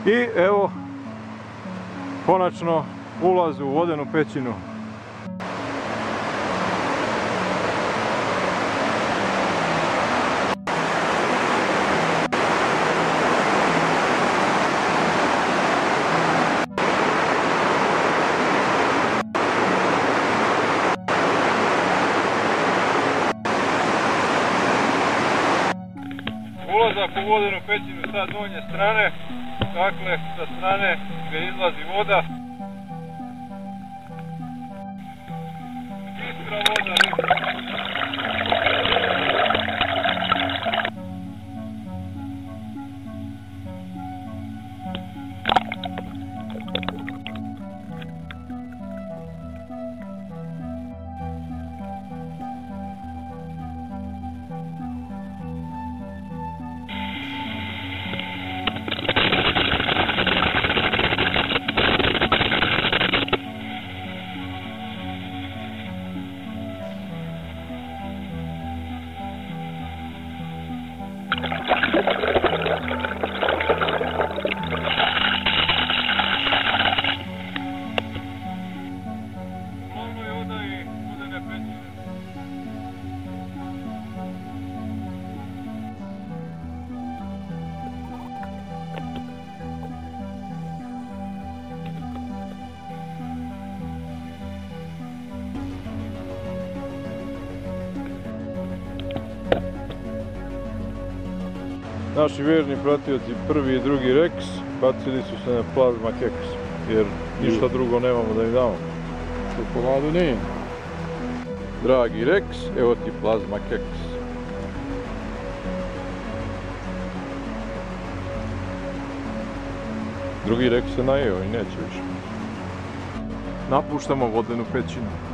I evo, konačno ulaz u vodenu pećinu. Ulazak u vodenu pećinu sa donje strane, dakle sa strane gdje izlazi voda. Bistra voda. Naši vjerni pratioci prvi i drugi Rex bacili su se na plazma keks, jer ništa drugo nemamo da im damo. Čokoladu nije. Dragi Rex, evo ti plazma keks. Drugi Rex se najeo i neće više. Napuštamo vodenu pećinu.